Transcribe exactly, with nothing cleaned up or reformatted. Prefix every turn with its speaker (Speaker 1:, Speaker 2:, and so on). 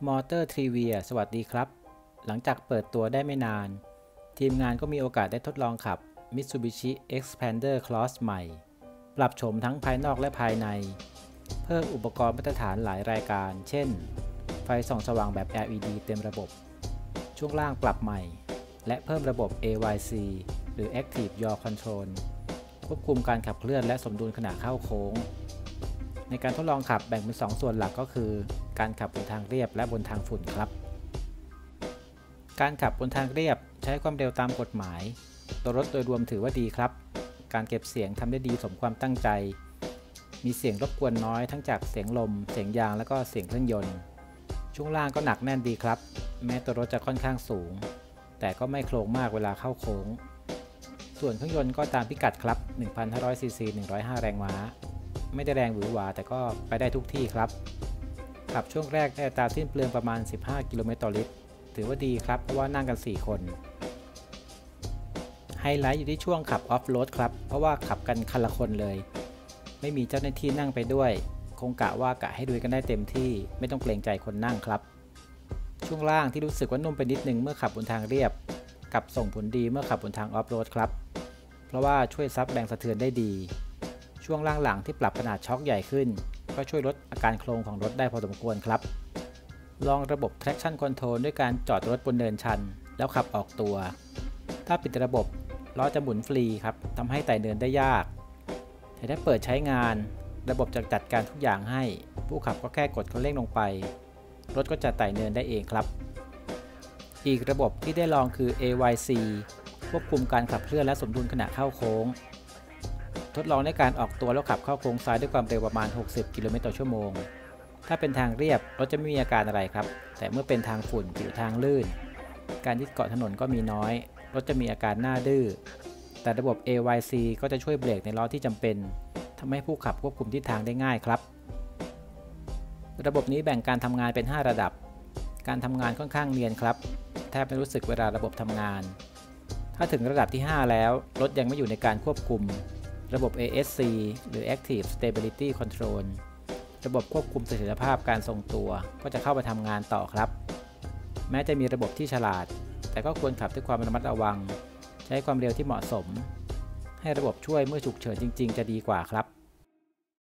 Speaker 1: มอเตอร์ทริเวียสวัสดีครับหลังจากเปิดตัวได้ไม่นานทีมงานก็มีโอกาสได้ทดลองขับ Mitsubishi Xpander Cross ใหม่ปรับโฉมทั้งภายนอกและภายในเพิ่มอุปกรณ์มาตรฐานหลายรายการเช่นไฟส่องสว่างแบบ แอล อี ดี เต็มระบบช่วงล่างปรับใหม่และเพิ่มระบบ เอ วาย ซี หรือ Active Yaw Control ควบคุมการขับเคลื่อนและสมดุลขณะเข้าโค้งในการทดลองขับแบ่งเป็นสองส่วนหลักก็คือการขับบนทางเรียบและบนทางฝุ่นครับการขับบนทางเรียบใช้ความเร็วตามกฎหมายตัวรถโดยรวมถือว่าดีครับการเก็บเสียงทำได้ดีสมความตั้งใจมีเสียงรบกวนน้อยทั้งจากเสียงลมเสียงยางและก็เสียงเครื่องยนต์ช่วงล่างก็หนักแน่นดีครับแม้ตัวรถจะค่อนข้างสูงแต่ก็ไม่โครงมากเวลาเข้าโค้งส่วนเครื่องยนต์ก็ตามพิกัดครับ หนึ่งพันห้าร้อย ซี ซี หนึ่งร้อยห้า แรงม้าไม่ได้แรงหวือหวาแต่ก็ไปได้ทุกที่ครับขับช่วงแรกได้อัตราสิ้นเปลืองประมาณสิบห้ากิโลเมตรต่อลิตรถือว่าดีครับเพราะว่านั่งกันสี่คนไฮไลท์อยู่ที่ช่วงขับออฟโรดครับเพราะว่าขับกันคันละคนเลยไม่มีเจ้าหน้าที่นั่งไปด้วยคงกะว่ากะให้ดูกันได้เต็มที่ไม่ต้องเกรงใจคนนั่งครับช่วงล่างที่รู้สึกว่านุ่มไปนิดนึงเมื่อขับบนทางเรียบกับส่งผลดีเมื่อขับบนทางออฟโรดครับเพราะว่าช่วยซับแรงสะเทือนได้ดีช่วงล่างหลังที่ปรับขนาดช็อคใหญ่ขึ้นก็ช่วยลดอาการโครงของรถได้พอสมควรครับลองระบบ traction control ด้วยการจอดรถบนเนินชันแล้วขับออกตัวถ้าปิดระบบล้อจะหมุนฟรีครับทำให้ไต่เนินได้ยากแต่ถ้าเปิดใช้งานระบบจะจัดการทุกอย่างให้ผู้ขับก็แค่กดคันเร่งลงไปรถก็จะไต่เนินได้เองครับอีกระบบที่ได้ลองคือ เอ วาย ซี ควบคุมการขับเคลื่อนและสมดุลขณะเข้าโค้งทดลองในการออกตัวแล้วขับเข้าโค้งซ้ายด้วยความเร็วประมาณหกสิบกิโลเมตรต่อชั่วโมงถ้าเป็นทางเรียบรถจะไม่มีอาการอะไรครับแต่เมื่อเป็นทางฝุ่นหรือทางลื่นการยึดเกาะถนนก็มีน้อยรถจะมีอาการหน้าดื้อแต่ระบบ เอ วาย ซี ก็จะช่วยเบรกในล้อที่จำเป็นทำให้ผู้ขับควบคุมทิศทางได้ง่ายครับระบบนี้แบ่งการทำงานเป็นห้าระดับการทำงานค่อนข้างเนียนครับแทบไม่รู้สึกเวลาระบบทำงานถ้าถึงระดับที่ห้าแล้วรถยังไม่อยู่ในการควบคุมระบบ เอ เอส ซี หรือ Active Stability Control ระบบควบคุมเสถียรภาพการทรงตัวก็จะเข้ามาทำงานต่อครับแม้จะมีระบบที่ฉลาดแต่ก็ควรขับด้วยความระมัดระวังใช้ความเร็วที่เหมาะสมให้ระบบช่วยเมื่อฉุกเฉินจริงๆจะดีกว่าครับ